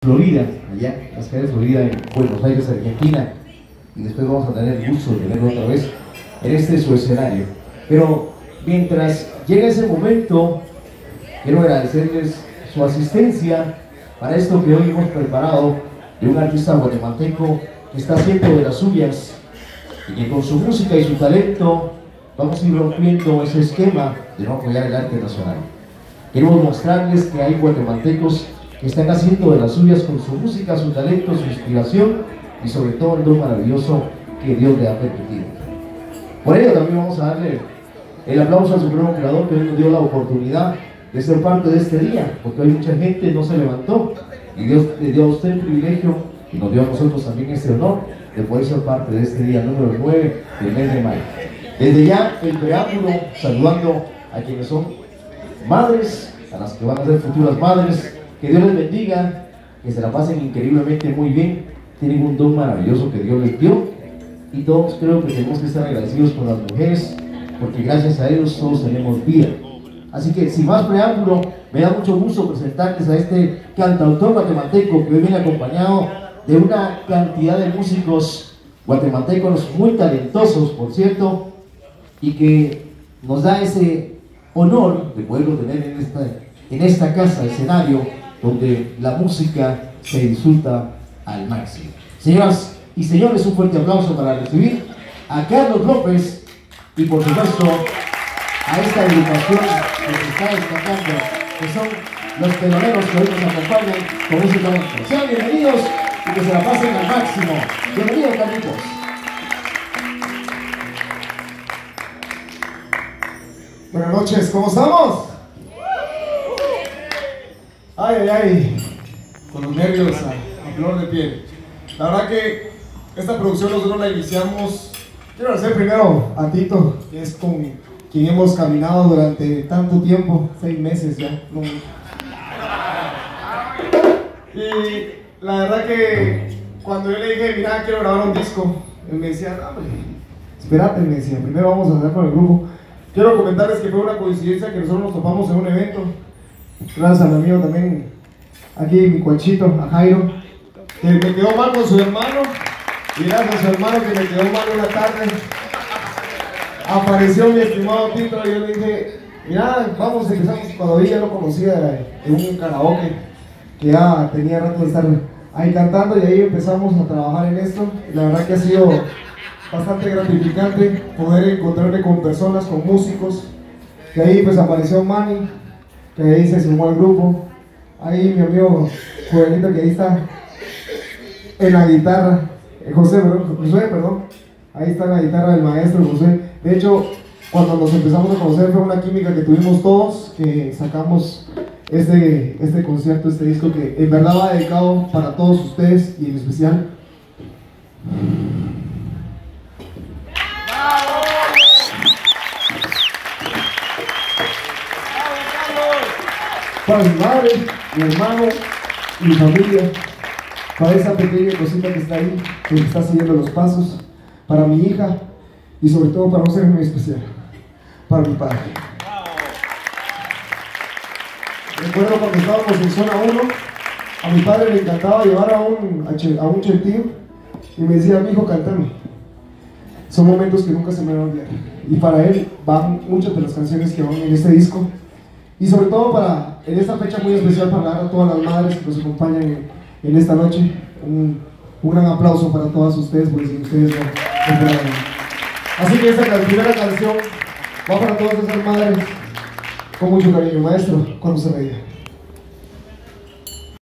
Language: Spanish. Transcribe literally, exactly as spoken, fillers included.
Florida, allá, en las calles de Florida, en Buenos Aires, Argentina, y después vamos a tener el gusto de tenerlo otra vez en este su escenario. Pero mientras llega ese momento, quiero agradecerles su asistencia para esto que hoy hemos preparado de un artista guatemalteco que está haciendo de las suyas y que con su música y su talento vamos a ir rompiendo ese esquema de no apoyar el arte nacional. Queremos mostrarles que hay guatemaltecos que están haciendo de las suyas con su música, su talento, su inspiración y sobre todo el don maravilloso que Dios le ha permitido. Por ello también vamos a darle el aplauso al Supremo Creador que hoy nos dio la oportunidad de ser parte de este día, porque hoy mucha gente no se levantó y Dios le dio a usted el privilegio y nos dio a nosotros también este honor de poder ser parte de este día número nueve del mes de mayo. Desde ya el preámbulo, saludando a quienes son madres, a las que van a ser futuras madres, que Dios les bendiga, que se la pasen increíblemente muy bien, tienen un don maravilloso que Dios les dio y todos creo que tenemos que estar agradecidos con las mujeres, porque gracias a ellos todos tenemos vida. Así que sin más preámbulo, me da mucho gusto presentarles a este cantautor guatemalteco que hoy viene acompañado de una cantidad de músicos guatemaltecos muy talentosos, por cierto, y que nos da ese honor de poderlo tener en esta, en esta casa, escenario, donde la música se disfruta al máximo. Señoras y señores, un fuerte aplauso para recibir a Carlos López y por supuesto a esta agrupación que se está destacando, que son los peloneros que hoy nos acompañan con música nuestra. Sean bienvenidos y que se la pasen al máximo. Bienvenido, Carlitos. Buenas noches, ¿cómo estamos? Ay, ay, ay, con los nervios a, a flor de piel. La verdad que esta producción nosotros la iniciamos. Quiero agradecer primero a Tito, que es con quien hemos caminado durante tanto tiempo, seis meses ya. No. Y la verdad que cuando yo le dije, mira, quiero grabar un disco, él me decía, no, hombre, espérate, me decía, primero vamos a hacer con el grupo. Quiero comentarles que fue una coincidencia que nosotros nos topamos en un evento. Gracias a mi amigo también, aquí mi cuachito, a Jairo, que me quedó mal con su hermano. Y gracias a su hermano que me quedó mal una tarde, apareció mi estimado Tito y yo le dije, mira, vamos, empezamos. Cuando ella lo conocía en un karaoke, que ya tenía rato de estar ahí cantando, y ahí empezamos a trabajar en esto. La verdad que ha sido bastante gratificante poder encontrarme con personas, con músicos, que ahí pues apareció Manny, que ahí se sumó al grupo, ahí mi amigo Juanito, que ahí está en la guitarra, José, perdón, José, perdón, ahí está la guitarra del maestro José. De hecho, cuando nos empezamos a conocer fue una química que tuvimos todos, que sacamos este, este concierto, este disco que en verdad va dedicado para todos ustedes y en especial para mi madre, mi hermano y mi familia, para esa pequeña cosita que está ahí, que está siguiendo los pasos, para mi hija y sobre todo para un ser muy especial, para mi padre. Recuerdo cuando estábamos en zona uno, a mi padre le encantaba llevar a un, a un chentío y me decía, mi hijo, cántame. Son momentos que nunca se me van a olvidar. Y para él van muchas de las canciones que van en este disco. Y sobre todo para, en esta fecha muy especial, para dar a todas las madres que nos acompañan en, en esta noche, un, un gran aplauso para todas ustedes, porque sin ustedes no, no fuera nada. Así que esta primera canción va para todas esas madres, con mucho cariño. Maestro, cuando se veía.